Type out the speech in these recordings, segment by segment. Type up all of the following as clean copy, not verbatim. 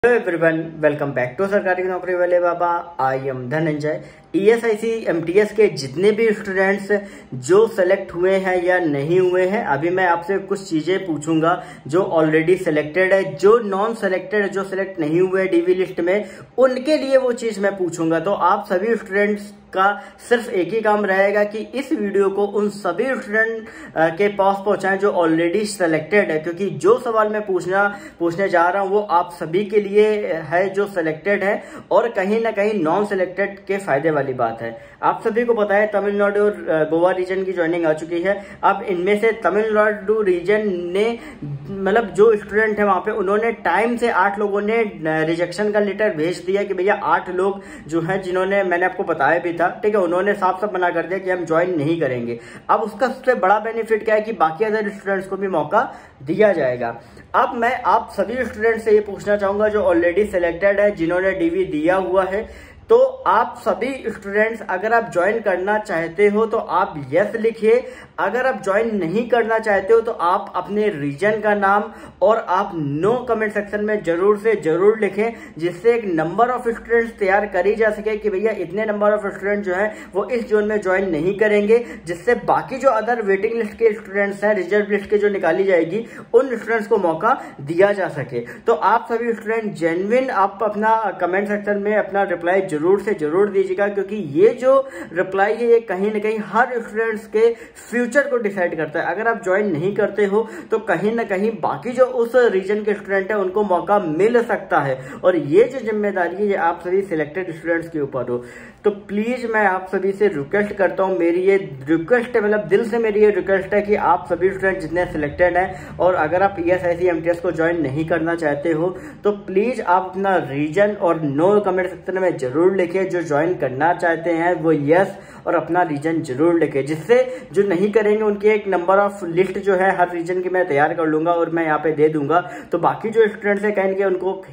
Hello everyone, welcome back to सरकारी नौकरी वाले बाबा। I am Dhananjay. ESIC MTS के जितने भी स्टूडेंट्स जो सेलेक्ट हुए हैं या नहीं हुए हैं, अभी मैं आपसे कुछ चीजें पूछूंगा। जो ऑलरेडी सिलेक्टेड है, जो नॉन सिलेक्टेड है, जो सिलेक्ट नहीं हुए DV लिस्ट में, उनके लिए वो चीज मैं पूछूंगा। तो आप सभी स्टूडेंट्स का सिर्फ एक ही काम रहेगा कि इस वीडियो को उन सभी स्टूडेंट के पास पहुंचाएं जो ऑलरेडी सिलेक्टेड है, क्योंकि जो सवाल मैं पूछने जा रहा हूं वो आप सभी के लिए है जो सिलेक्टेड है, और कहीं ना कहीं नॉन सिलेक्टेड के फायदे वाली बात है। आप सभी को पता है तमिलनाडु और गोवा रीजन की ज्वाइनिंग आ चुकी है। अब इनमें से तमिलनाडु रीजन ने मतलब जो स्टूडेंट है वहां पे, उन्होंने टाइम से 8 लोगों ने रिजेक्शन का लेटर भेज दिया कि भैया 8 लोग जो है, जिन्होंने मैंने आपको बताया भी था, ठीक है, उन्होंने साफ साफ मना कर दिया कि हम ज्वाइन नहीं करेंगे। अब उसका सबसे बड़ा बेनिफिट क्या है कि बाकी अदर स्टूडेंट्स को भी मौका दिया जाएगा। अब मैं आप सभी स्टूडेंट्स से ये पूछना चाहूंगा जो ऑलरेडी सिलेक्टेड है, जिन्होंने DV दिया हुआ है, तो आप सभी स्टूडेंट्स अगर आप ज्वाइन करना चाहते हो तो आप यस लिखिए। अगर आप ज्वाइन नहीं करना चाहते हो तो आप अपने रीजन का नाम और आप नो कमेंट सेक्शन में जरूर से जरूर लिखें, जिससे एक नंबर ऑफ स्टूडेंट्स तैयार करी जा सके कि भैया इतने नंबर ऑफ स्टूडेंट जो है वो इस जोन में ज्वाइन नहीं करेंगे, जिससे बाकी जो अदर वेटिंग लिस्ट के स्टूडेंट्स हैं, रिजर्व लिस्ट के जो निकाली जाएगी, उन स्टूडेंट्स को मौका दिया जा सके। तो आप सभी स्टूडेंट जेन्युइन आप अपना कमेंट सेक्शन में अपना रिप्लाई जरूर से जरूर दीजिएगा, क्योंकि ये जो रिप्लाई है ये कहीं ना कहीं हर स्टूडेंट्स के फ्यूचर को डिसाइड करता है। अगर आप ज्वाइन नहीं करते हो तो कहीं ना कहीं बाकी जो उस रीजन के स्टूडेंट है उनको मौका मिल सकता है, और ये जो जिम्मेदारी है ये आप सभी सिलेक्टेड स्टूडेंट्स के ऊपर हो। तो प्लीज मैं आप सभी से रिक्वेस्ट करता हूं, मेरी ये रिक्वेस्ट है, मतलब दिल से मेरी ये रिक्वेस्ट है कि आप सभी स्टूडेंट जितने सिलेक्टेड हैं, और अगर आप ESIC MTS को ज्वाइन नहीं करना चाहते हो तो प्लीज आप अपना रीजन और नो कमेंट सेक्शन में जरूर लिखिए। जो ज्वाइन करना चाहते हैं वो यस और अपना रीजन जरूर लिखे, जिससे जो नहीं करेंगे उनकी एक नंबर ऑफ लिस्ट जो है हर रीजन की मैं तैयार कर लूंगा और मैं यहाँ पे दे दूंगा। तो बाकी जो स्टूडेंट्स है कहीं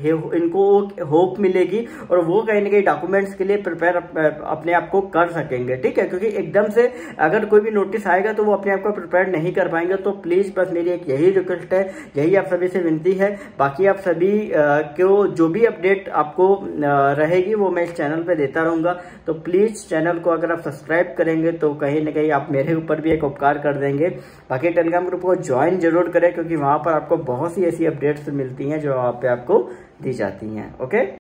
इनको होप मिलेगी, और वो कहीं ना कहीं डॉक्यूमेंट्स के लिए प्रिपेयर अपने आप को कर सकेंगे, ठीक है। क्योंकि एकदम से अगर कोई भी नोटिस आएगा तो वो अपने आप को प्रिपेयर नहीं कर पाएंगे। तो प्लीज बस मेरी एक यही रिक्वेस्ट है, यही आप सभी से विनती है। बाकी आप सभी को जो भी अपडेट आपको रहेगी वो मैं इस चैनल पे देता रहूंगा। तो प्लीज चैनल को अगर आप सब्सक्राइब करेंगे तो कहीं ना कहीं आप मेरे ऊपर भी एक उपकार कर देंगे। बाकी टेलीग्राम ग्रुप को ज्वाइन जरूर करें, क्योंकि वहां पर आपको बहुत सी ऐसी अपडेट्स मिलती हैं जो वहां पे आपको दी जाती हैं। ओके।